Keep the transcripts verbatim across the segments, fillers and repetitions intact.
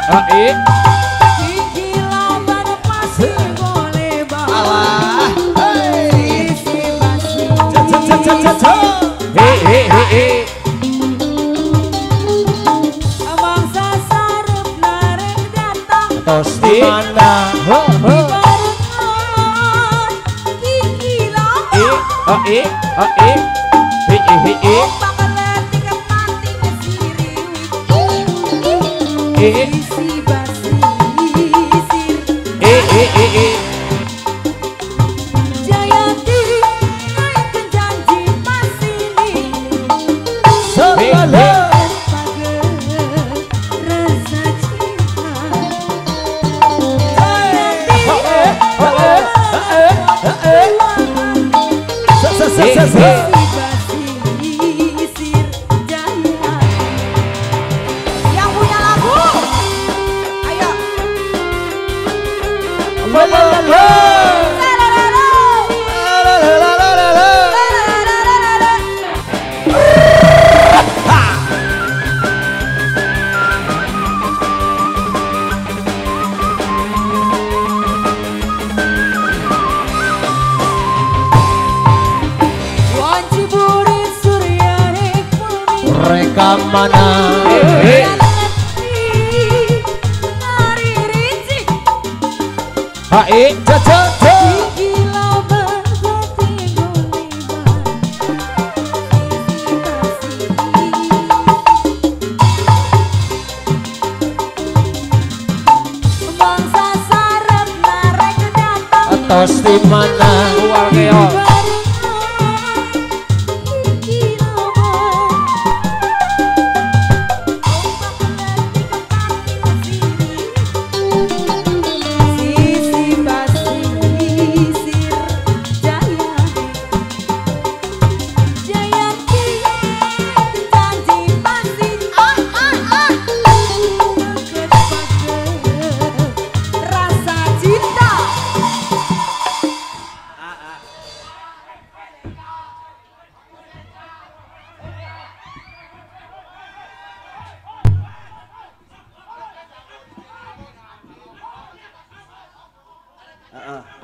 Hai. Gigi lawan masih boleh bawa. Sisi basi. Hei hei hei. Abang sasarep narek datang. Tos di mana? Barengan gigi lawan. Hai hai. Hei hei hei. Sisi basi sir. Eh eh eh eh. Jayanti naikkan janji masini. Sebelum rasa cinta. Jayanti Rekam mana? Hai, caca, caca. Atas di mana? Luar keok.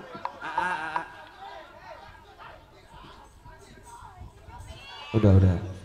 Udah udah.